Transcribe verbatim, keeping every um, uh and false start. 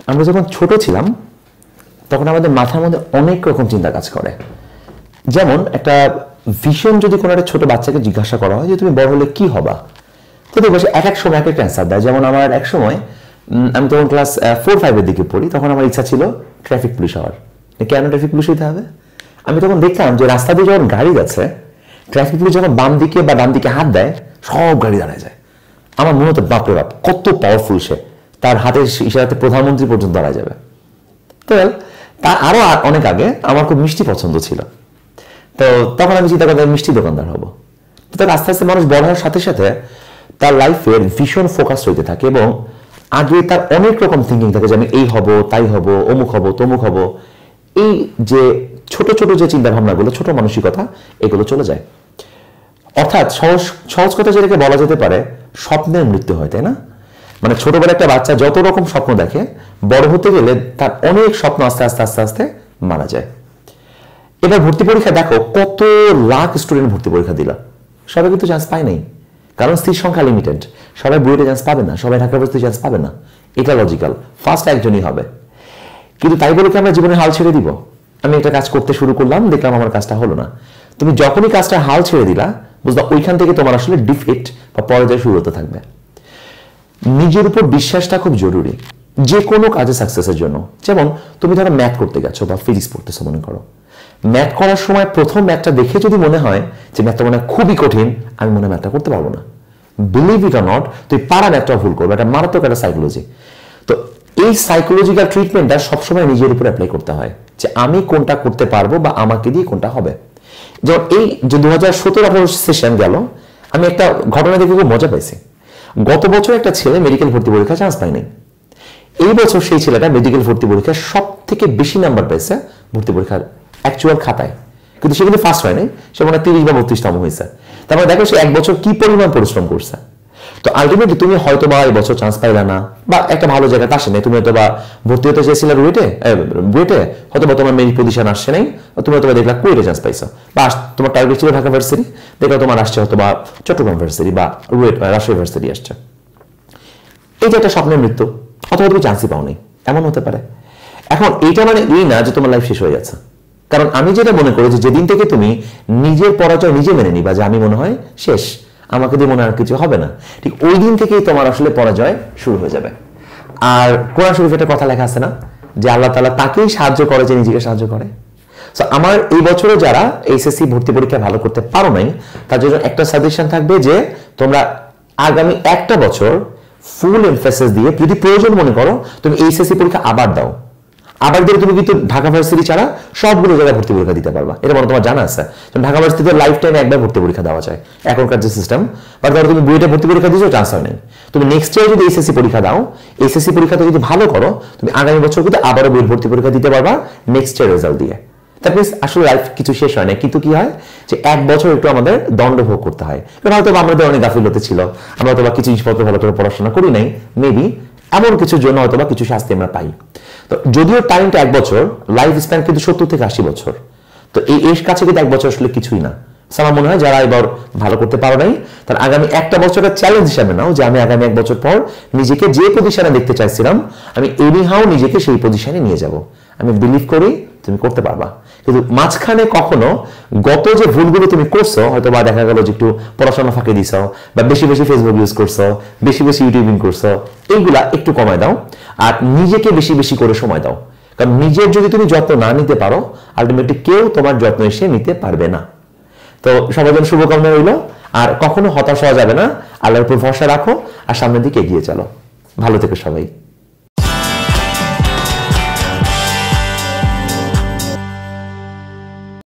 আমরা যখন ছোট ছিলাম তখন আমাদের মাথার মধ্যে অনেক রকম চিন্তা কাজ করে। যেমন একটা ভিশন যদি কোনো একটা ছোট বাচ্চাকে জিজ্ঞাসা করা হয় যে তুমি বড় হলে কি হবা, তো দেখবো এক এক সময় এক একটা অ্যান্সার দেয়। যেমন আমার এক সময়, আমি তখন ক্লাস ফোর ফাইভের দিকে পড়ি, তখন আমার ইচ্ছা ছিল ট্রাফিক পুলিশ হওয়ার। কেন ট্রাফিক পুলিশ হইতে হবে? আমি তখন দেখতাম যে রাস্তা দিয়ে যখন গাড়ি যাচ্ছে, ট্রাফিক পুলিশ যখন বাম দিকে বা ডান দিকে হাত দেয়, সব গাড়ি দাঁড়ায় যায়। আমার মনে হতো বাপরে বাপ কত পাওয়ারফুল সে, তার হাতের ইশারাতে প্রধানমন্ত্রী পর্যন্ত দাঁড়ায় যাবে। তো তার আরো অনেক আগে আমার খুব মিষ্টি পছন্দ ছিল, তো তখন আমি চিন্তা করতাম মিষ্টি দোকানদার হবো। তো আস্তে আস্তে মানুষ বড় হওয়ার সাথে সাথে তার লাইফের ভীষণ ফোকাস হইতে থাকে এবং আগে তার অনেক রকম থিঙ্কিং থাকে যে আমি এই হব, তাই হব, অমুক হব, তমুক হব। এই যে ছোট ছোট যে চিন্তা ভাবনাগুলো, ছোট মানসিকতা, এগুলো চলে যায়। অর্থাৎ সহজ সহজ কথা যেটাকে বলা যেতে পারে, স্বপ্নের মৃত্যু হয়, তাই না? মানে ছোটবেলা একটা বাচ্চা যত রকম স্বপ্ন দেখে, বড় হতে গেলে তার অনেক স্বপ্ন আস্তে আস্তে আস্তে আস্তে মারা যায়। এবার ভর্তি পরীক্ষা দেখো, কত লাখ স্টুডেন্ট ভর্তি পরীক্ষা দিল, সবাই কিন্তু চান্স পায় নাই, কারণ স্থির সংখ্যা লিমিটেড। সবাই বুয়েটে চান্স পাবে না, সবাই ঢাকা ইউনিভার্সিটি চান্স পাবে না, এটা লজিক্যাল। ফার্স্ট একজনই হবে। কিন্তু তাই বলে কি আমরা জীবনে হাল ছেড়ে দিব? আমি একটা কাজ করতে শুরু করলাম, দেখলাম আমার কাজটা হলো না। তুমি যখনই কাজটা হাল ছেড়ে দিলা, বুঝলা ওইখান থেকে তোমার আসলে ডিফিট বা পরাজয় শুরু হতে থাকবে। নিজের উপর বিশ্বাসটা খুব জরুরি যে কোনো কাজে সাকসেসের জন্য। যেমন তুমি ধরো ম্যাথ করতে গেছো বা ফিজিক্স পড়তেছো, মনে করো ম্যাথ করার সময় প্রথম ম্যাথটা দেখে যদি মনে হয় যে ম্যাথটা মনে হয় খুবই কঠিন, আমি মনে হয় ম্যাথটা করতে পারবো না, বিলিভ ইট অর নট, তুই পারা ম্যাথটা ভুল করবে। এটা মারাত্মক একটা সাইকোলজি। তো এই সাইকোলজিক্যাল ট্রিটমেন্টটা সবসময় নিজের উপর অ্যাপ্লাই করতে হয় যে আমি কোনটা করতে পারবো বা আমাকে দিয়ে কোনটা হবে। যেমন এই যে দু হাজার সতেরো আঠারো সেশন গেল, আমি একটা ঘটনা দেখে খুব মজা পাইছি। গত বছর একটা ছেলে মেডিকেল ভর্তি পরীক্ষায় চান্স পায়নি। এই বছর সেই ছেলেটা মেডিকেল ভর্তি পরীক্ষায় সব থেকে বেশি নাম্বার পেয়েছে ভর্তি পরীক্ষার অ্যাকচুয়াল খাতায়, কিন্তু সে কিন্তু ফার্স্ট হয়নি, সে মনে হয় তিরিশ বা বত্রিশতম হয়েছে। তারপরে দেখো সে এক বছর কি পরিমাণ পরিশ্রম করছে। তো আলটিমেটলি তুমি হয়তো বা এই বছর চান্স পাইলে না বা একটা ভালো জায়গাতে আসে নাই, তুমি হয়তো বা ভর্তি হতে চেয়েছিলে রুয়েটে বুয়েটে, হয়তো বা তোমার মেরিট পজিশন আসছে নাই, তুমি হয়তো বা দেখলা কুয়েটে চান্স পাইছো, বা তোমার টার্গেট ছিল ঢাকা ভার্সিটি, দেখো তোমার আসছে হয়তো বা চট্টগ্রাম ভার্সিটি বা রুয়েট রাজশাহী ভার্সিটি আসছে। এই যে একটা স্বপ্নের মৃত্যু, অথবা তুমি চান্সই পাও নাই, এমন হতে পারে। এখন এইটা মানে এই না যে তোমার লাইফ শেষ হয়ে যাচ্ছে, কারণ আমি যেটা মনে করি যে যেদিন থেকে তুমি নিজের পরাজয় নিজে মেনে নিবা যে আমি মনে হয় শেষ, আমাকে দিয়ে মনে আর কিছু হবে না, ঠিক ওই দিন থেকেই তোমার আসলে পরাজয় শুরু হয়ে যাবে। আর কোরআন শরীফে একটা কথা লেখা আছে না যে আল্লাহ তাআলা তাকেই সাহায্য করে যে নিজেকে সাহায্য করে। সো আমার এই বছরে যারা এইচএসসি ভর্তি পরীক্ষা ভালো করতে পারো নাই, তার জন্য একটা সাজেশন থাকবে যে তোমরা আগামী একটা বছর ফুল এমফাসিস দিয়ে যদি প্রয়োজন মনে করো তুমি এইচএসসি পরীক্ষা আবার দাও, আবার দিলে তুমি কিন্তু ঢাকা ভার্সিটি ছাড়া সবগুলো জায়গায় ভর্তি পরীক্ষা দিতে পারবা। এটা মনে তোমার জানা আছে ঢাকা ভার্সিটিতে লাইফ টাইমে একবার ভর্তি পরীক্ষা দেওয়া যায় এখনকার যে সিস্টেম। বা ধরো তুমি বুয়েটে ভর্তি পরীক্ষা দিয়েছো, চান্স হয় নাই, তুমি নেক্সট ইয়ার যদি এইচএসসি পরীক্ষা দাও, এইচএসসি পরীক্ষাতে যদি ভালো করো, তুমি আগামী বছর কিন্তু আবারও বুয়েট ভর্তি পরীক্ষা দিতে পারবা নেক্সট ইয়ার রেজাল্ট দিয়ে। দ্যাট মিনস আসলে লাইফ কিছু শেষ হয় না, কিন্তু কি হয় যে এক বছর একটু আমাদের দণ্ড ভোগ করতে হয়। কারণ হয়তো আমাদের অনেক গাফিলতি ছিল, আমরা হয়তো বা কিছু জিনিসপত্র ভালো করে পড়াশোনা করি নাই, মেবি এমন কিছুর জন্য হয়তো বা কিছু শাস্তি আমরা পাই। তো যদিও টাইমটা এক বছর, লাইফ স্প্যান কিন্তু সত্তর থেকে আশি বছর। তো এই এর কাছে কিন্তু এক বছর আসলে কিছুই না। আমার মনে হয় যারা এবার ভালো করতে পারো নাই, তার আগামী একটা বছরের চ্যালেঞ্জ হিসাবে নাও যে আমি আগামী এক বছর পর নিজেকে যে পজিশনে দেখতে চাইছিলাম, আমি এনিহাও নিজেকে সেই পজিশনে নিয়ে যাব। আমি বিলিভ করি তুমি করতে পারবা। কিন্তু মাঝখানে কখনো গত যে ভুলগুলো তুমি করছো, হয়তো বা দেখা গেল যে একটু পড়াশোনা ফাঁকি দিছো, বা বেশি বেশি ফেসবুক ইউজ করছো, বেশি বেশি ইউটিউবিং করছো, এইগুলা একটু কমায় দাও আর নিজেকে বেশি বেশি করে সময় দাও। কারণ নিজের যদি তুমি যত্ন না নিতে পারো, আলটিমেটলি কেউ তোমার যত্ন এসে নিতে পারবে না। তো সবার জন্য শুভকামনা রইল। আর কখনো হতাশ হওয়া যাবে না, আল্লাহর উপর ভরসা রাখো আর সামনের দিকে এগিয়ে চলো। ভালো থেকো সবাই।